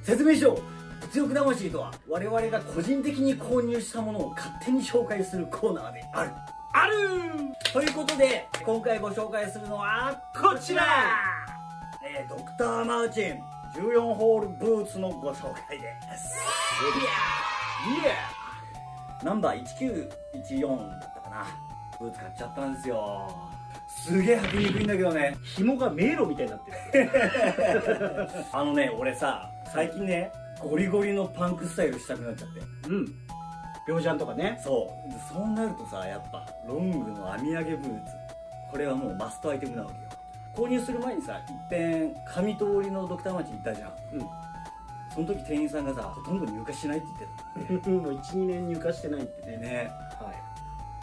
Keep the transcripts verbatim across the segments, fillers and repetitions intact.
説明しよう。物欲魂とは我々が個人的に購入したものを勝手に紹介するコーナーであるあるということで、今回ご紹介するのはこちら、えー、ドクターマーチンじゅうよんホールブーツのご紹介です。イエーイエーナンバーいちきゅういちよんだったかな。ブーツ買っちゃったんですよ。すげえ履きにくいんだけどね、 紐が迷路みたいになってる。 あのね、俺さ最近ねゴリゴリのパンクスタイルしたくなっちゃって。 うん、病ジャンとかね。 そうそうなるとさ、やっぱロングの編み上げブーツ、これはもうマストアイテムなわけよ。購入する前にさ、いっぺん上通りのドクターマーチに行ったじゃん。うん、その時店員さんがさ、ほとんど入荷しないって言ってたもういちにねん入荷してないってね。 ね、はい、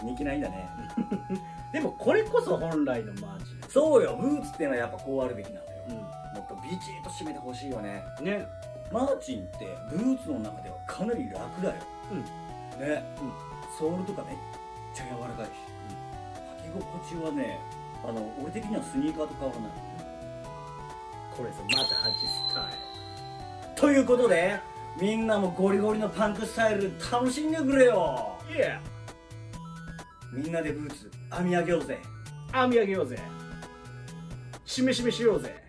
人気ないんだね。 でもこれこそ本来のマーチン。 そうよ、ブーツっていうのはやっぱこうあるべきなんだよ。うん、もっとビチッと締めてほしいよね。ね、マーチンってブーツの中ではかなり楽だよ。うんね、うん、ソールとかめっちゃ柔らかいし、うん、履き心地はね、あの俺的にはスニーカーと変わらない。 これさ、またはちスタイルということで、みんなもゴリゴリのパンクスタイル楽しんでくれよ。イエー、みんなでブーツ編み上げようぜ。 編み上げようぜ。しめしめしようぜ。